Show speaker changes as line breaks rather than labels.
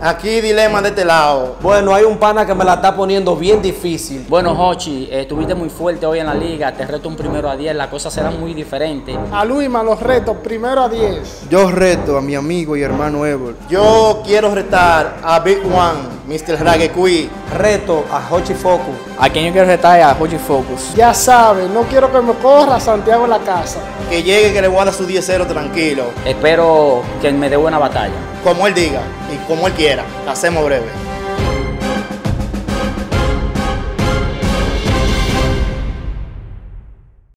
Aquí dilema de este lado.
Bueno, hay un pana que me la está poniendo bien difícil.
Bueno, Hochi, estuviste muy fuerte hoy en la liga, te reto un 1 a 10, la cosa será muy diferente.
A Luisma los retos 1 a 10.
Yo reto a mi amigo y hermano Ever.
Yo quiero retar a Big One, Mr. Ragequi.
Reto a Hochi Focus.
A quien yo quiero retar es a Hochi Focus.
Ya sabes, no quiero que me corra Santiago en la casa.
Que llegue, que le voy a dar su 10-0 tranquilo.
Espero que me dé buena batalla.
Como él diga y como él quiera. La hacemos breve.